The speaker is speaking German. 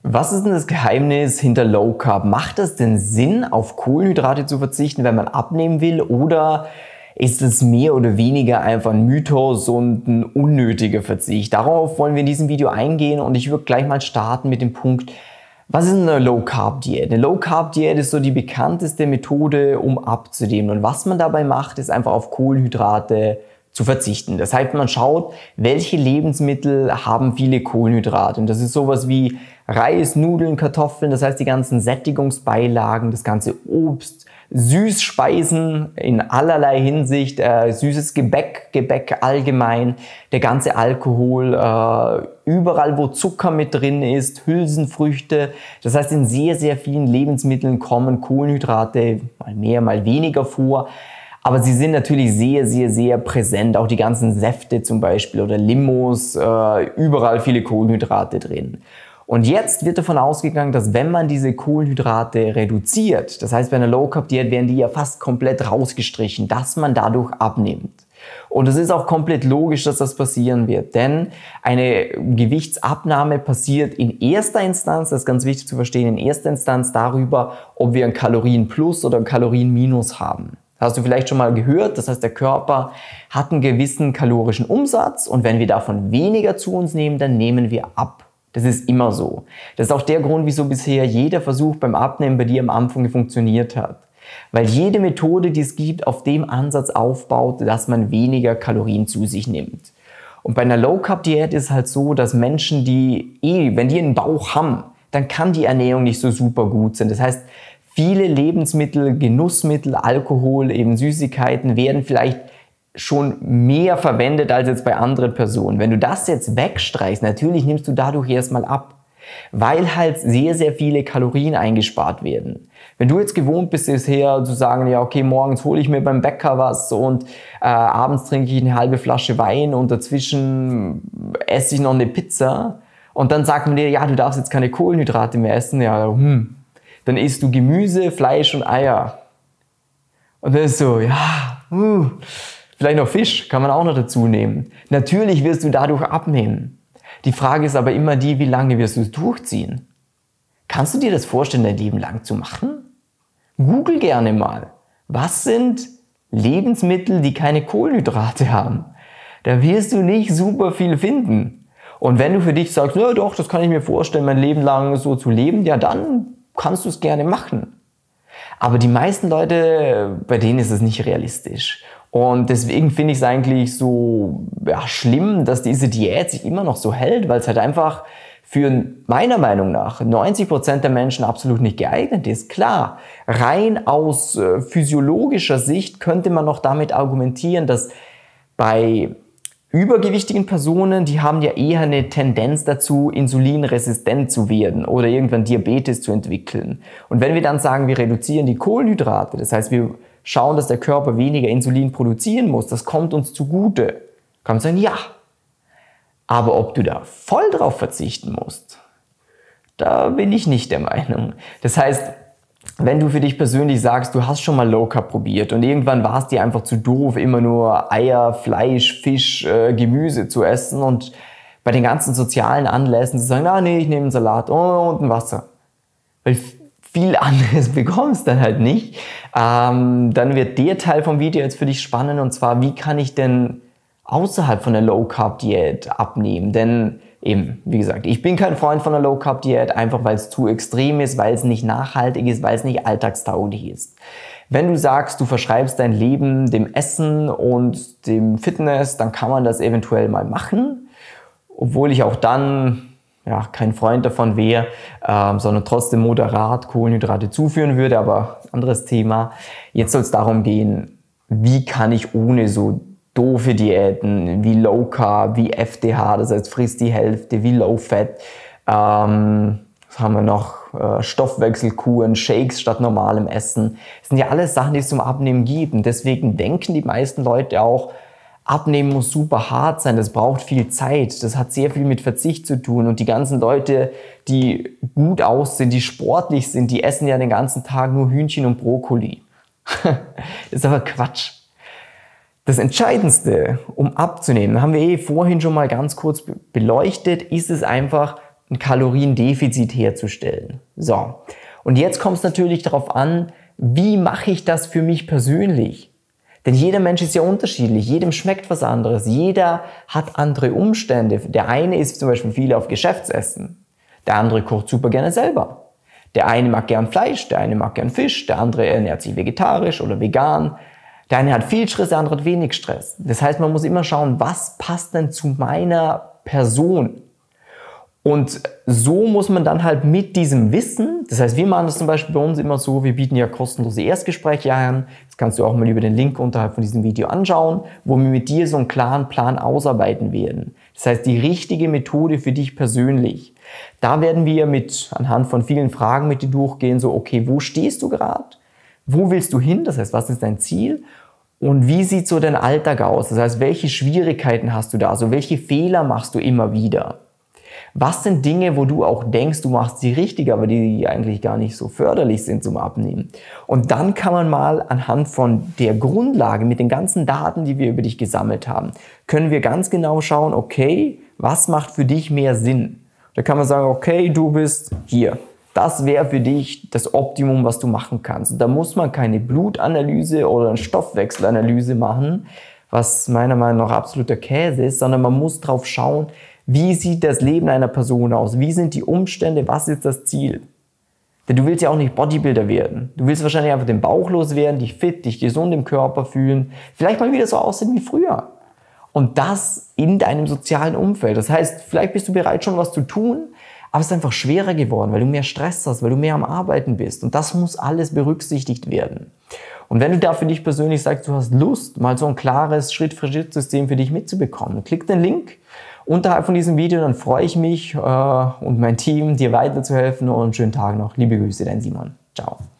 Was ist denn das Geheimnis hinter Low Carb? Macht es denn Sinn, auf Kohlenhydrate zu verzichten, wenn man abnehmen will? Oder ist es mehr oder weniger einfach ein Mythos und ein unnötiger Verzicht? Darauf wollen wir in diesem Video eingehen und ich würde gleich mal starten mit dem Punkt, was ist eine Low Carb Diät? Eine Low Carb Diät ist so die bekannteste Methode, um abzunehmen. Und was man dabei macht, ist einfach auf Kohlenhydrate zu verzichten. Das heißt, man schaut, welche Lebensmittel haben viele Kohlenhydrate. Und das ist sowas wie Reis, Nudeln, Kartoffeln, das heißt die ganzen Sättigungsbeilagen, das ganze Obst, Süßspeisen in allerlei Hinsicht, süßes Gebäck allgemein, der ganze Alkohol, überall wo Zucker mit drin ist, Hülsenfrüchte. Das heißt, in sehr, sehr vielen Lebensmitteln kommen Kohlenhydrate mal mehr, mal weniger vor. Aber sie sind natürlich sehr, sehr, sehr präsent. Auch die ganzen Säfte zum Beispiel oder Limos, überall viele Kohlenhydrate drin. Und jetzt wird davon ausgegangen, dass wenn man diese Kohlenhydrate reduziert, das heißt bei einer Low Carb Diät werden die ja fast komplett rausgestrichen, dass man dadurch abnimmt. Und es ist auch komplett logisch, dass das passieren wird, denn eine Gewichtsabnahme passiert in erster Instanz, das ist ganz wichtig zu verstehen, in erster Instanz darüber, ob wir ein Kalorienplus oder ein Kalorienminus haben. Das hast du vielleicht schon mal gehört, das heißt der Körper hat einen gewissen kalorischen Umsatz und wenn wir davon weniger zu uns nehmen, dann nehmen wir ab. Das ist immer so. Das ist auch der Grund, wieso bisher jeder Versuch beim Abnehmen bei dir am Anfang funktioniert hat. Weil jede Methode, die es gibt, auf dem Ansatz aufbaut, dass man weniger Kalorien zu sich nimmt. Und bei einer Low Carb Diät ist es halt so, dass Menschen, die wenn die einen Bauch haben, dann kann die Ernährung nicht so super gut sein. Das heißt, viele Lebensmittel, Genussmittel, Alkohol, eben Süßigkeiten werden vielleicht schon mehr verwendet als jetzt bei anderen Personen. Wenn du das jetzt wegstreichst, natürlich nimmst du dadurch erstmal ab, weil halt sehr, sehr viele Kalorien eingespart werden. Wenn du jetzt gewohnt bist bisher zu sagen, ja okay, morgens hole ich mir beim Bäcker was und abends trinke ich eine halbe Flasche Wein und dazwischen esse ich noch eine Pizza und dann sagt man dir, ja, du darfst jetzt keine Kohlenhydrate mehr essen, ja, dann isst du Gemüse, Fleisch und Eier. Und dann ist so, ja, vielleicht noch Fisch, kann man auch noch dazu nehmen. Natürlich wirst du dadurch abnehmen. Die Frage ist aber immer die, wie lange wirst du es durchziehen? Kannst du dir das vorstellen, dein Leben lang zu machen? Google gerne mal. Was sind Lebensmittel, die keine Kohlenhydrate haben? Da wirst du nicht super viel finden. Und wenn du für dich sagst, ja doch, das kann ich mir vorstellen, mein Leben lang so zu leben, ja dann kannst du es gerne machen. Aber die meisten Leute, bei denen ist es nicht realistisch. Und deswegen finde ich es eigentlich so schlimm, dass diese Diät sich immer noch so hält, weil es halt einfach für meiner Meinung nach 90% der Menschen absolut nicht geeignet ist. Klar, rein aus physiologischer Sicht könnte man noch damit argumentieren, dass bei übergewichtigen Personen, die haben ja eher eine Tendenz dazu, insulinresistent zu werden oder irgendwann Diabetes zu entwickeln. Und wenn wir dann sagen, wir reduzieren die Kohlenhydrate, das heißt, wir schauen, dass der Körper weniger Insulin produzieren muss, das kommt uns zugute, kann man sagen, ja. Aber ob du da voll drauf verzichten musst, da bin ich nicht der Meinung. Das heißt, wenn du für dich persönlich sagst, du hast schon mal Low Carb probiert und irgendwann war es dir einfach zu doof, immer nur Eier, Fleisch, Fisch, Gemüse zu essen und bei den ganzen sozialen Anlässen zu sagen, nee, ich nehme einen Salat und ein Wasser. Weil viel anderes bekommst du dann halt nicht. Dann wird der Teil vom Video jetzt für dich spannend und zwar, wie kann ich denn außerhalb von der Low Carb Diät abnehmen? Denn eben, wie gesagt, ich bin kein Freund von einer Low Carb Diät, einfach weil es zu extrem ist, weil es nicht nachhaltig ist, weil es nicht alltagstauglich ist. Wenn du sagst, du verschreibst dein Leben dem Essen und dem Fitness, dann kann man das eventuell mal machen, obwohl ich auch dann kein Freund davon wäre, sondern trotzdem moderat Kohlenhydrate zuführen würde, aber anderes Thema. Jetzt soll es darum gehen, wie kann ich ohne so doofe Diäten wie Low Carb, wie FDH, das heißt frisst die Hälfte, wie Low Fat, was haben wir noch, Stoffwechselkuren, Shakes statt normalem Essen. Das sind ja alles Sachen, die es zum Abnehmen gibt und deswegen denken die meisten Leute auch, Abnehmen muss super hart sein, das braucht viel Zeit, das hat sehr viel mit Verzicht zu tun und die ganzen Leute, die gut aussehen, die sportlich sind, die essen ja den ganzen Tag nur Hühnchen und Brokkoli. Das ist aber Quatsch. Das Entscheidendste, um abzunehmen, haben wir vorhin schon mal ganz kurz beleuchtet, ist es einfach, ein Kaloriendefizit herzustellen. So, und jetzt kommt es natürlich darauf an, wie mache ich das für mich persönlich? Denn jeder Mensch ist ja unterschiedlich, jedem schmeckt was anderes, jeder hat andere Umstände. Der eine isst zum Beispiel viel auf Geschäftsessen, der andere kocht super gerne selber. Der eine mag gern Fleisch, der eine mag gern Fisch, der andere ernährt sich vegetarisch oder vegan. Der eine hat viel Stress, der andere hat wenig Stress. Das heißt, man muss immer schauen, was passt denn zu meiner Person? Und so muss man dann halt mit diesem Wissen, das heißt, wir machen das zum Beispiel bei uns immer so, wir bieten ja kostenlose Erstgespräche an, das kannst du auch mal über den Link unterhalb von diesem Video anschauen, wo wir mit dir so einen klaren Plan ausarbeiten werden. Das heißt, die richtige Methode für dich persönlich. Da werden wir anhand von vielen Fragen mit dir durchgehen, so okay, wo stehst du gerade? Wo willst du hin? Das heißt, was ist dein Ziel? Und wie sieht so dein Alltag aus? Das heißt, welche Schwierigkeiten hast du da? Also welche Fehler machst du immer wieder? Was sind Dinge, wo du auch denkst, du machst sie richtig, aber die eigentlich gar nicht so förderlich sind zum Abnehmen? Und dann kann man mal anhand von der Grundlage mit den ganzen Daten, die wir über dich gesammelt haben, können wir ganz genau schauen, okay, was macht für dich mehr Sinn? Da kann man sagen, okay, du bist hier. Das wäre für dich das Optimum, was du machen kannst. Und da muss man keine Blutanalyse oder eine Stoffwechselanalyse machen, was meiner Meinung nach absoluter Käse ist, sondern man muss drauf schauen, wie sieht das Leben einer Person aus? Wie sind die Umstände? Was ist das Ziel? Denn du willst ja auch nicht Bodybuilder werden. Du willst wahrscheinlich einfach den Bauch loswerden, dich fit, dich gesund im Körper fühlen. Vielleicht mal wieder so aussehen wie früher. Und das in deinem sozialen Umfeld. Das heißt, vielleicht bist du bereit, schon was zu tun, aber es ist einfach schwerer geworden, weil du mehr Stress hast, weil du mehr am Arbeiten bist. Und das muss alles berücksichtigt werden. Und wenn du da für dich persönlich sagst, du hast Lust, mal so ein klares Schritt-für-Schritt-System für dich mitzubekommen, klick den Link unterhalb von diesem Video, dann freue ich mich und mein Team, dir weiterzuhelfen und einen schönen Tag noch. Liebe Grüße, dein Simon. Ciao.